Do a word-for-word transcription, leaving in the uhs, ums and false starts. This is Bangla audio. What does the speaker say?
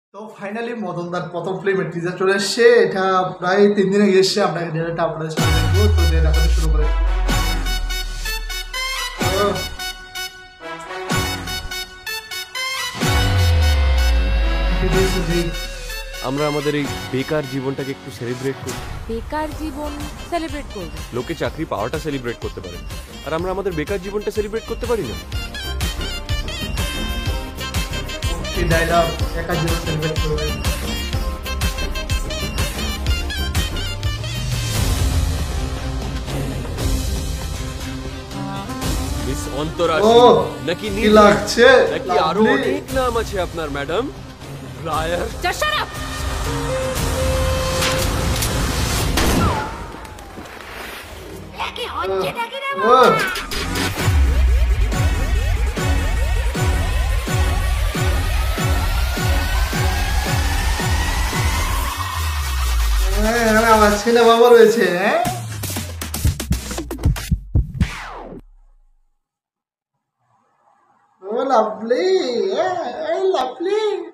তো ফাইনালি মদনদার প্রথম ফিল্মের টিজার চলে এসছে। এটা প্রায় তিন দিন আগে এসছে। আমরা এটা আপনাদের সাথে দেখবো। তো দেখা শুরু করে আমরা আমাদের এই বেকার জীবনটাকে একটু সেলিব্রেট করি। বেকার জীবন সেলিব্রেট করব। লোকে চাকরি পাওয়াটা সেলিব্রেট করতে পারে, আর আমরা আমাদের বেকার জীবনটা সেলিব্রেট করতে পারি না। এই ডায়লগ বেকার জীবন সেলিব্রেট করবে। মিস অন্তরাশি নাকি নীল লাগছে নাকি আরো অনেক নাম আছে আপনার ম্যাডাম? রায়ার shut up. কি হচ্ছে নাকি রে বাবা? হ্যাঁ, আমার ছেলে বাবা রয়েছে। হ্যাঁ, ও লাভলি, এই লাভলি।